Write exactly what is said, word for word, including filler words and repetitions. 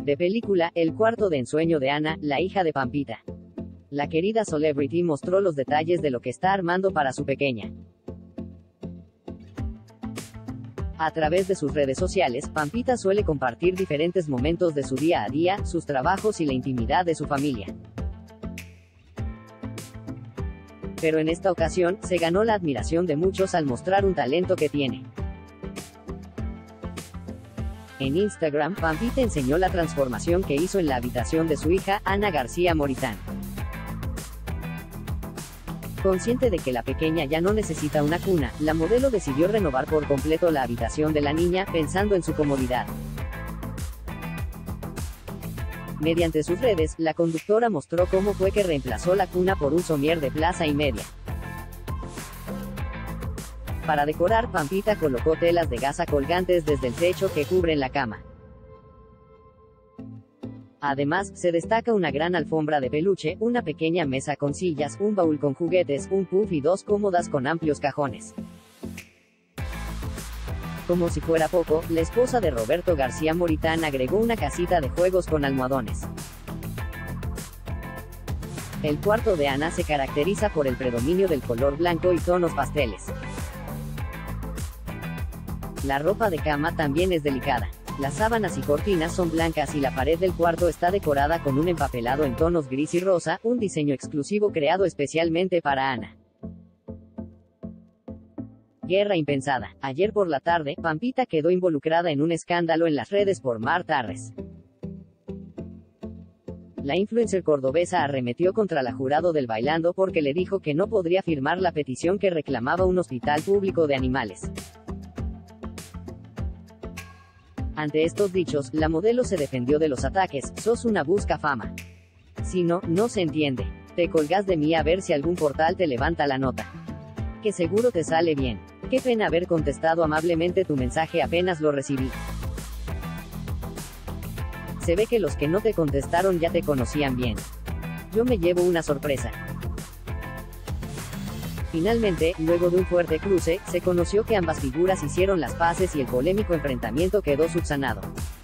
De película, El cuarto de ensueño de Ana, la hija de Pampita. La querida celebrity mostró los detalles de lo que está armando para su pequeña. A través de sus redes sociales, Pampita suele compartir diferentes momentos de su día a día, sus trabajos y la intimidad de su familia. Pero en esta ocasión, se ganó la admiración de muchos al mostrar un talento que tiene. En Instagram, Pampita enseñó la transformación que hizo en la habitación de su hija, Ana García Moritán. Consciente de que la pequeña ya no necesita una cuna, la modelo decidió renovar por completo la habitación de la niña, pensando en su comodidad. Mediante sus redes, la conductora mostró cómo fue que reemplazó la cuna por un somier de plaza y media. Para decorar, Pampita colocó telas de gasa colgantes desde el techo que cubren la cama. Además, se destaca una gran alfombra de peluche, una pequeña mesa con sillas, un baúl con juguetes, un puff y dos cómodas con amplios cajones. Como si fuera poco, la esposa de Roberto García Moritán agregó una casita de juegos con almohadones. El cuarto de Ana se caracteriza por el predominio del color blanco y tonos pasteles. La ropa de cama también es delicada. Las sábanas y cortinas son blancas y la pared del cuarto está decorada con un empapelado en tonos gris y rosa, un diseño exclusivo creado especialmente para Ana. Guerra impensada. Ayer por la tarde, Pampita quedó involucrada en un escándalo en las redes por Mar Tarres. La influencer cordobesa arremetió contra la jurado del Bailando porque le dijo que no podría firmar la petición que reclamaba un hospital público de animales. Ante estos dichos, la modelo se defendió de los ataques: sos una busca fama. Si no, no se entiende. Te colgás de mí a ver si algún portal te levanta la nota. Que seguro te sale bien. Qué pena haber contestado amablemente tu mensaje apenas lo recibí. Se ve que los que no te contestaron ya te conocían bien. Yo me llevo una sorpresa. Finalmente, luego de un fuerte cruce, se conoció que ambas figuras hicieron las paces y el polémico enfrentamiento quedó subsanado.